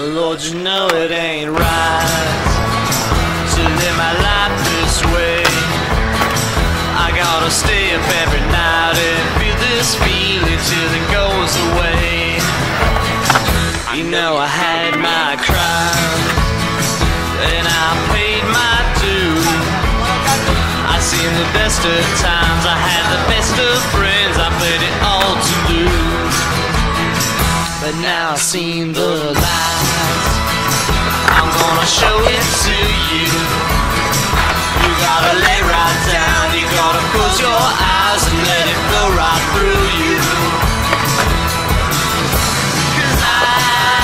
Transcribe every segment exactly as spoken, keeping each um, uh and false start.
Lord, you know it ain't right to live my life this way. I gotta stay up every night and feel this feeling till it goes away. You know I had my crime and I paid my due. I seen the best of times, I had the best of friends, I played it all to lose. But now I've seen the light, I'm gonna show it to you. You gotta lay right down, you gotta close your eyes and let it flow right through you. Cause I,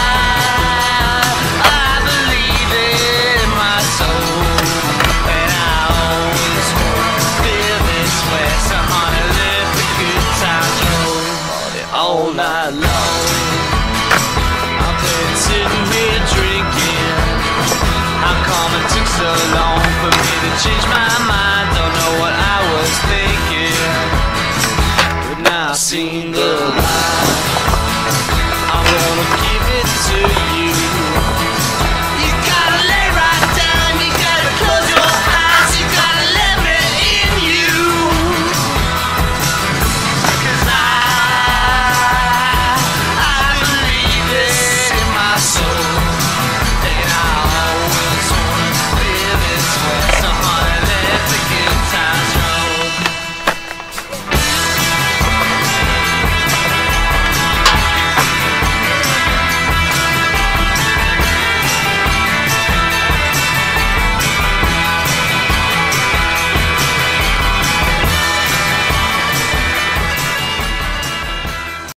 I believe in my soul, and I always feel this way. So honey, let the good times roll all night long. I've been sitting here drinking. How come it took so long for me to change my mind? Don't know what I was thinking, but now I see